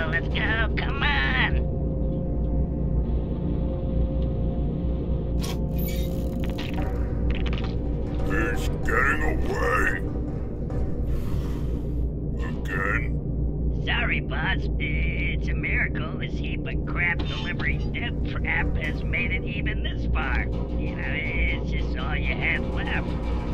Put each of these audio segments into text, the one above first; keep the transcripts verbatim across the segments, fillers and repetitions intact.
go, let's go, come on! He's getting away! Again? Sorry, boss. It's a miracle this heap of crap delivering death trap has made it even this far. You know, it's just all you had left.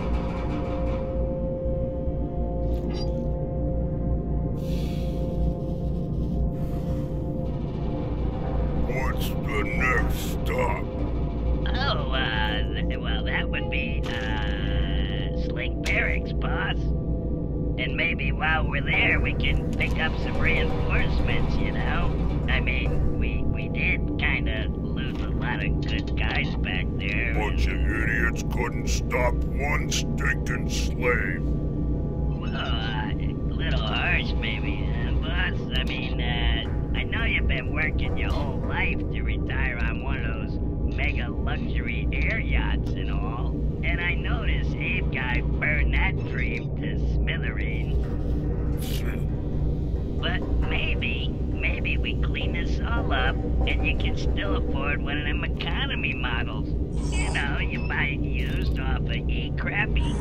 What's the next stop? Oh, uh, th well, that would be, uh, Sling Barracks, boss. And maybe while we're there, we can pick up some reinforcements, you know? I mean, we, we did kinda lose a lot of good guys back there. Bunch of idiots couldn't stop one stinking slave. Well, uh, a little harsh, maybe, uh, boss? I mean, uh, I know you've been working your whole life to retire on one of those mega luxury air yachts and all. And I noticed Abe guy burned that dream to smithereens. But maybe, maybe we clean this all up and you can still afford one of them economy models. You know, you buy it used off of E-Crappy.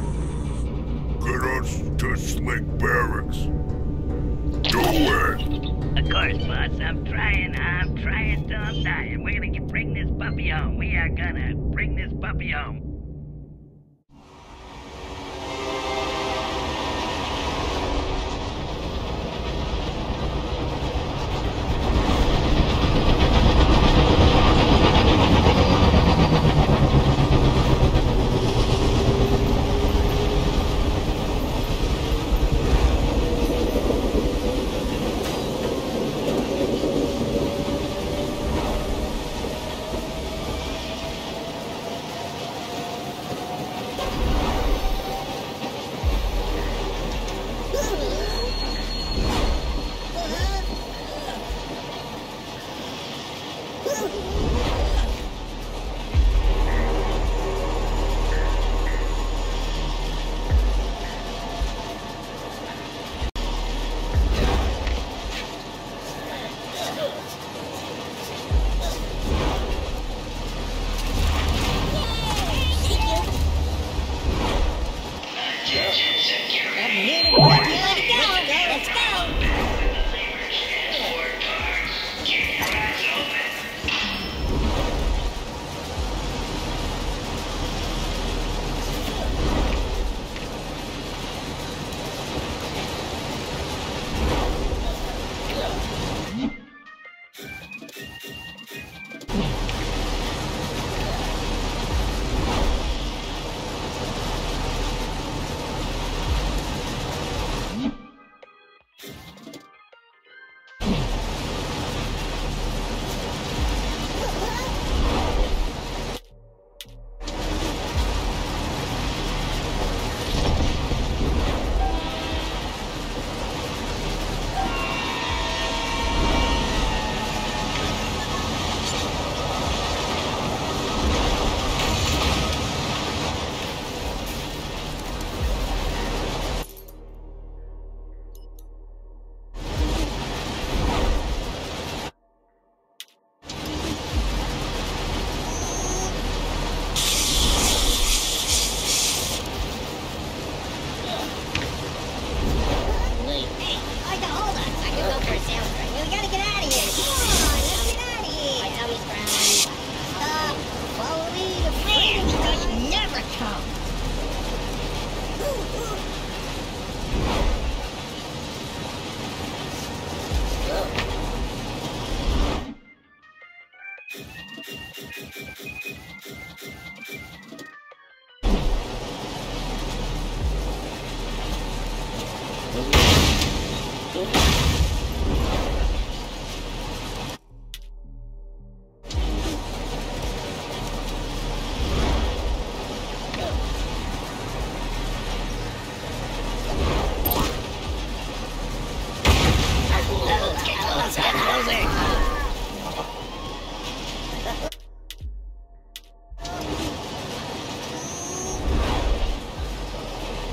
Get us to Slick Barracks. Do it! Of course, boss. I'm trying, I'm trying till I'm dying. We're gonna get, bring this puppy home. We are gonna bring this puppy home.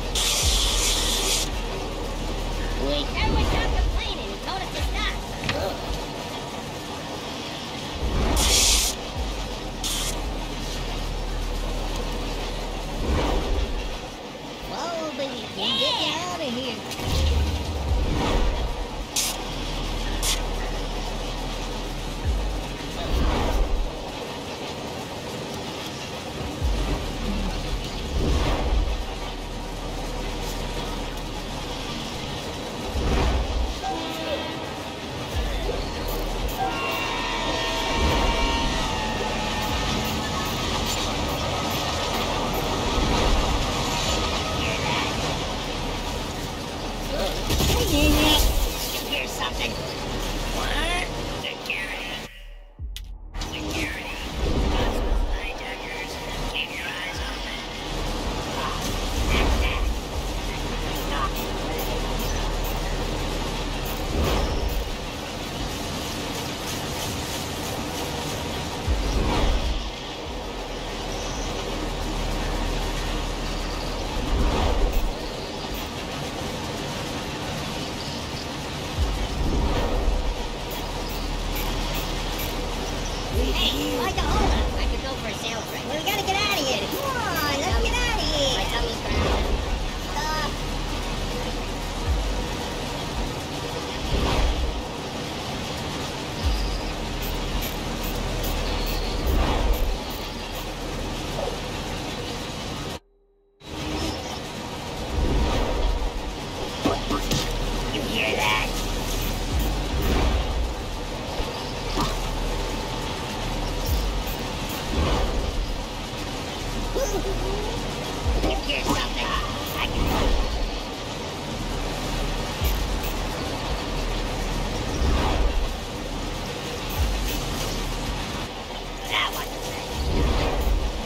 Everyone stop complaining and told us to stop. something? What? Security. Security. Possible hijackers. Keep your eyes open. Hey, why the hold up? I could go for a sales break. Well, we gotta get out of here. Come on, let's get out of here. My tummy's growling. Uh, You hear that? you hear something? I can... That wasn't right.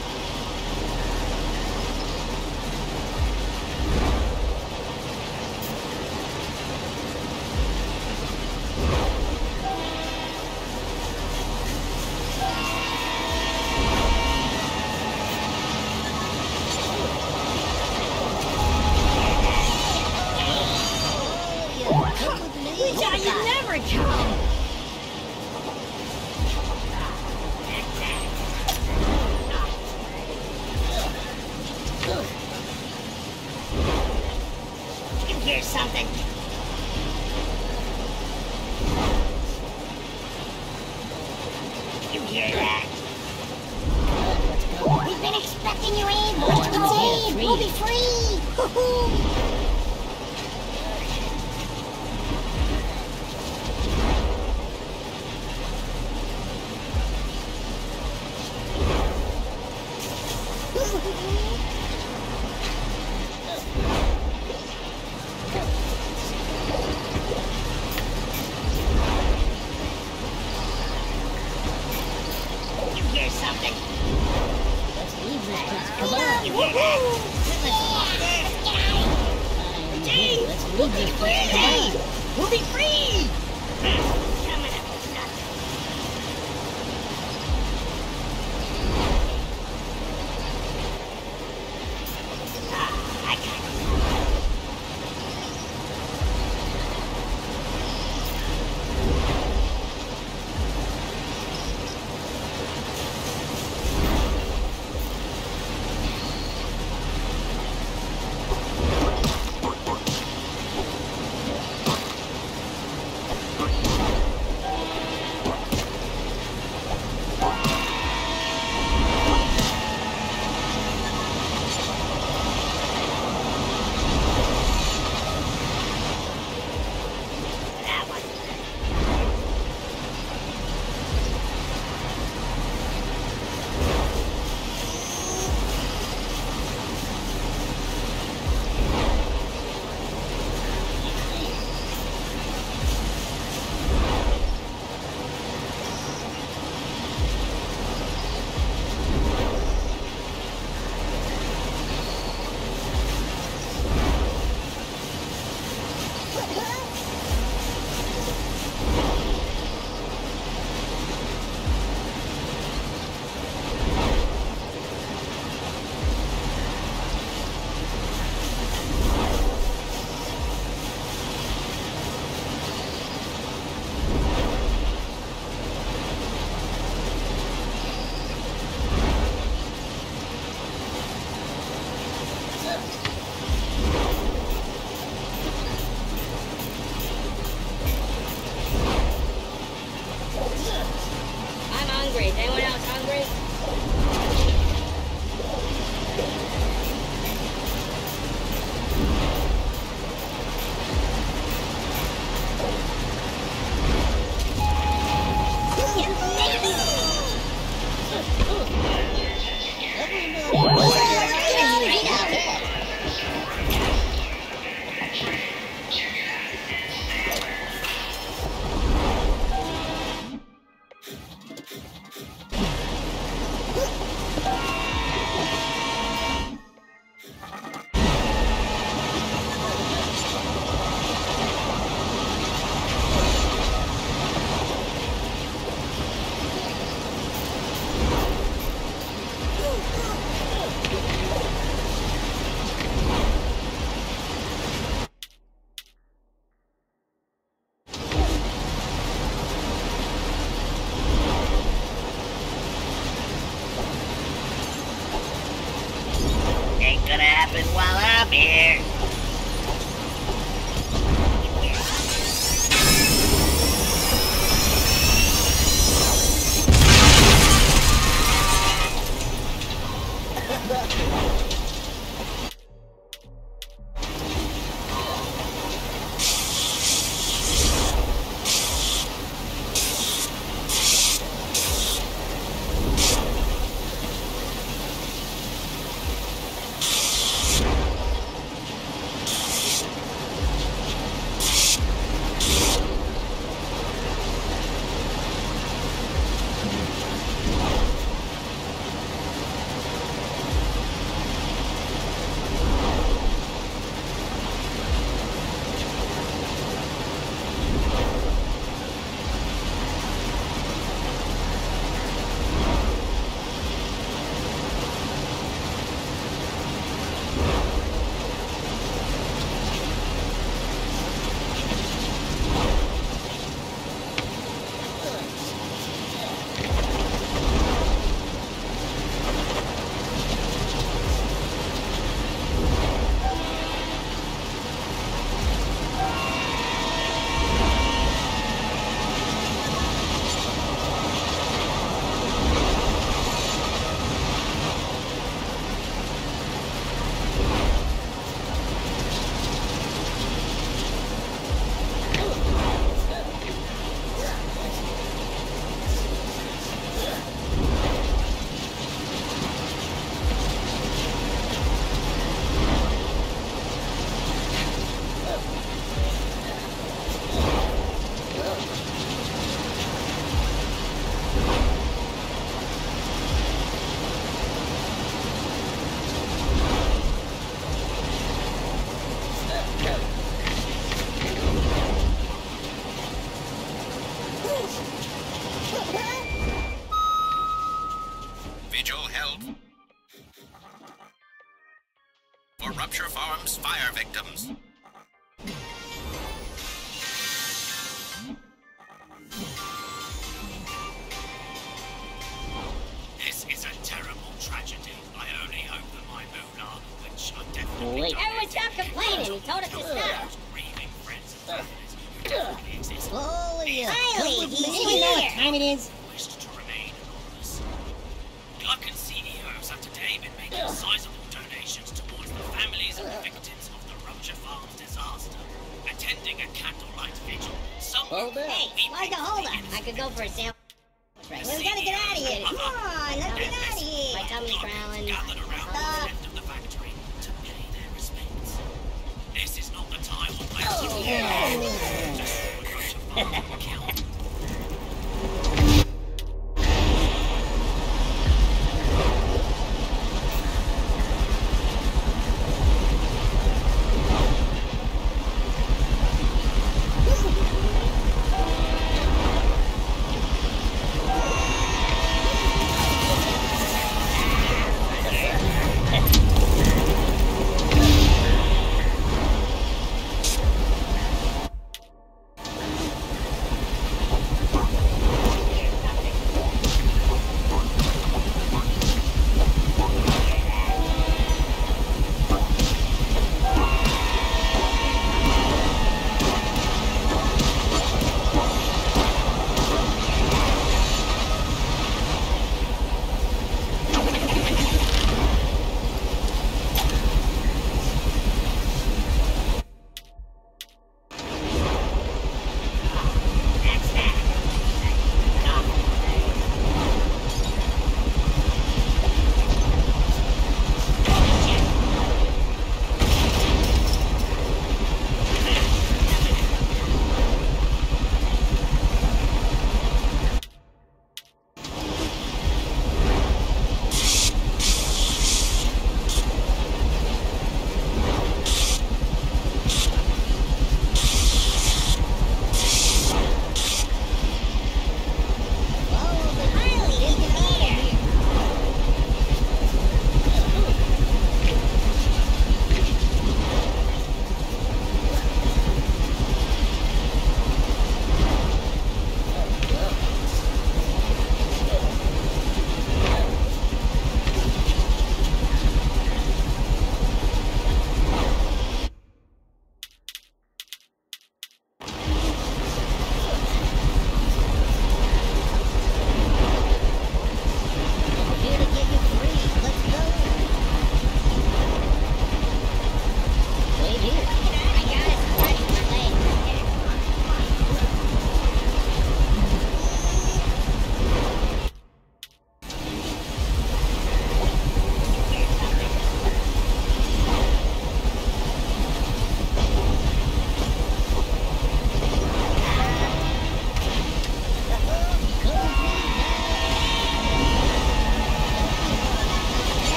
We thought you'd never come. You hear something? You hear that? We've been expecting you, Abe. Let's go, Abe. We'll be free. Woohoo! You hear something? Let's leave this place. Come on. You hear that? Yeah, let's get out of here. here. For Rupture Farms fire victims. This is a terrible tragedy. I only hope that my moolah, which I'm definitely Wait, everyone stop complaining. He told us to stop. grieving friends and families who definitely exist. Holy, Riley, he's here. Know what time it is? Wished to remain anonymous. Gluck and C E Os have today been making sizable donations towards the families and the victims of the Rupture Farms disaster. Attending a candlelight vigil. Some Hey, why'd you hold up? I could go for a sail. Right. We gotta get out of here. Come on, let's get out of here. My tummy's growling. gathered around the Uh, left of the factory to pay their respects. This is not the time or place Oh, to yeah. destroy Rupture Farm account.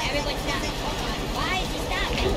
Everyone stop. Hold on. Why is he stopping?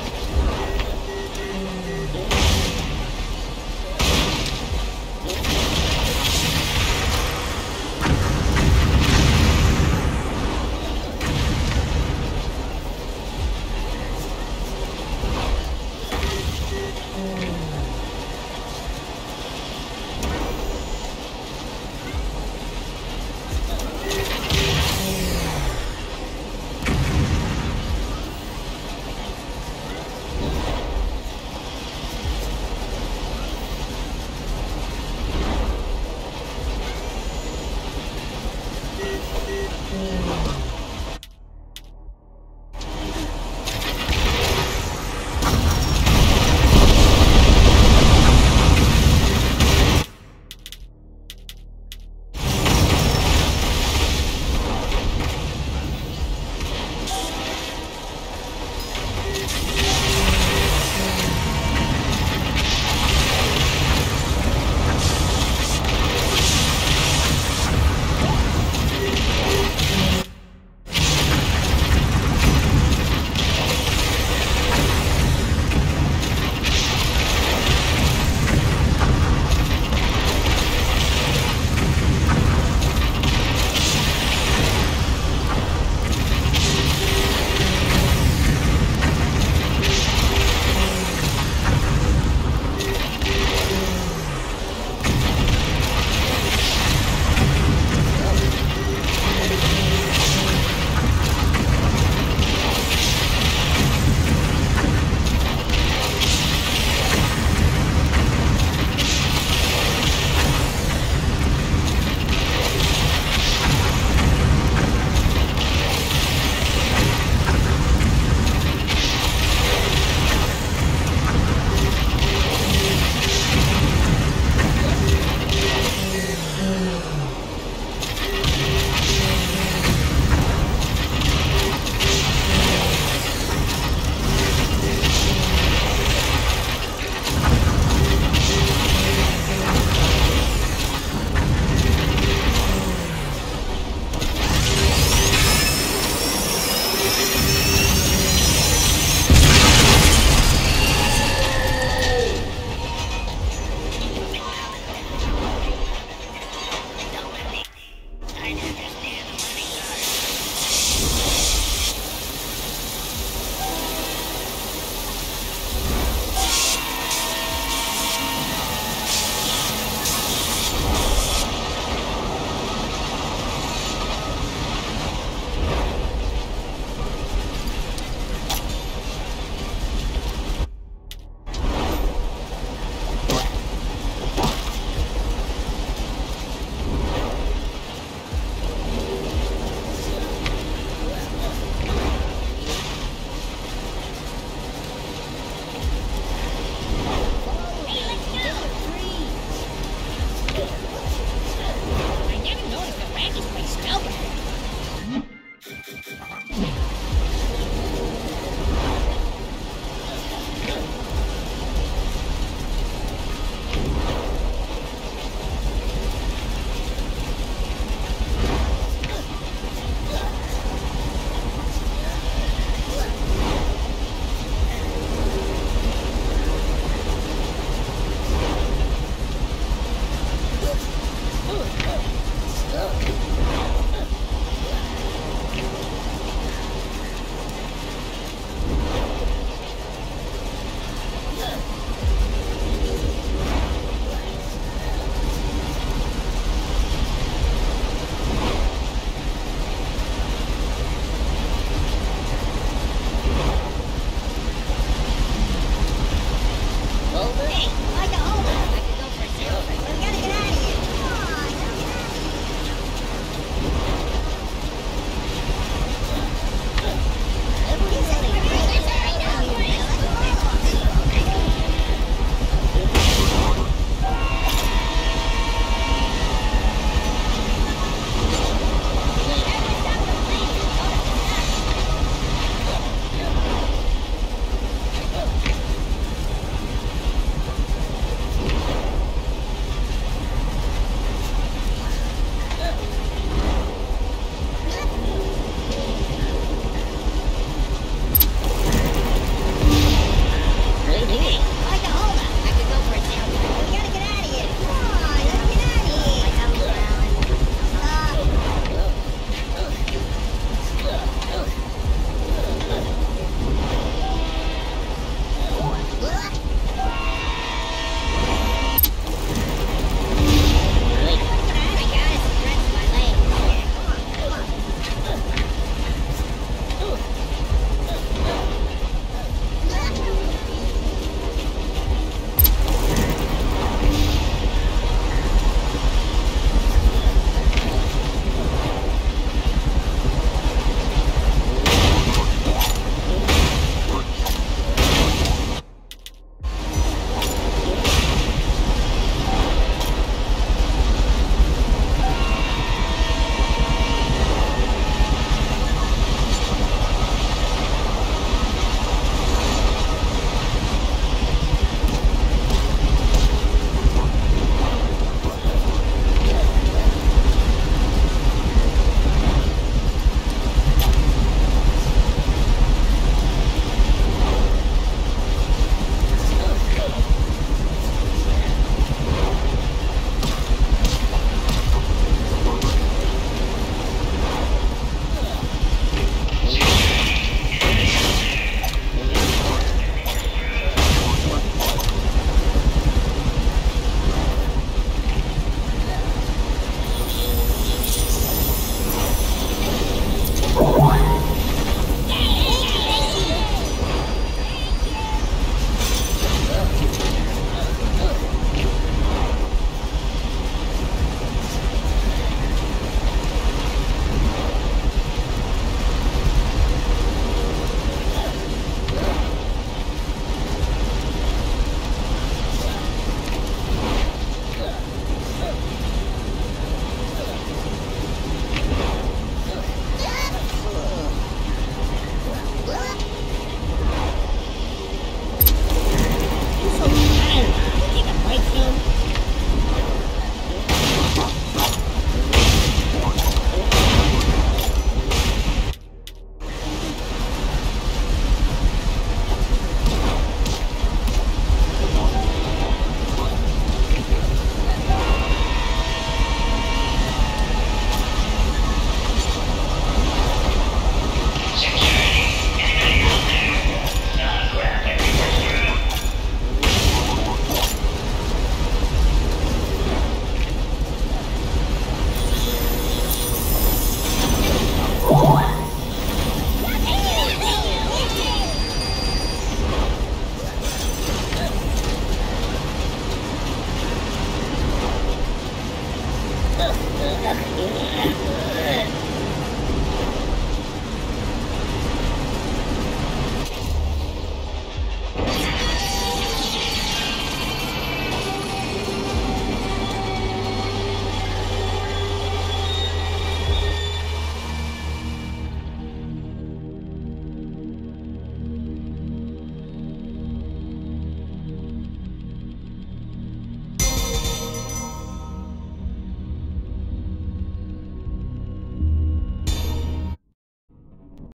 I never